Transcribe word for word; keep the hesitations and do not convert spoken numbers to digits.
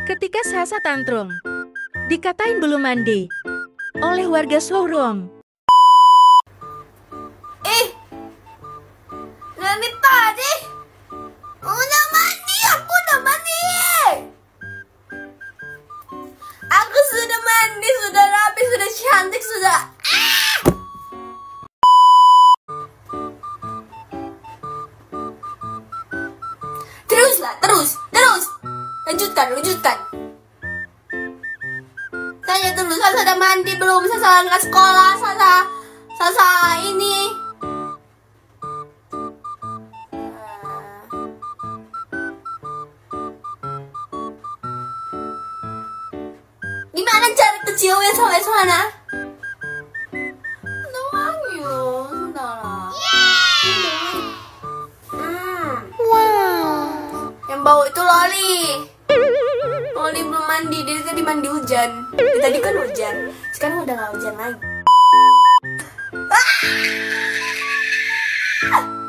Ketika Sasa tantrum, dikatain belum mandi oleh warga showroom. Eh, dari tadi udah mandi, aku udah mandi. Aku sudah mandi, sudah rapi, sudah cantik, sudah. Ah! Teruslah, terus, terus. Lanjutkan, lanjutkan. Tanya dulu, Sasa udah mandi belum? Sasa nggak sekolah, Sasa, Sasa ini. Gimana cara kecilnya sampai sana? Doang yuk, saudara. Hmm. Wow. Yang bau itu Loli. Loli belum mandi, dia tadi mandi hujan. Dia tadi kan hujan, sekarang udah nggak hujan lagi. Ah!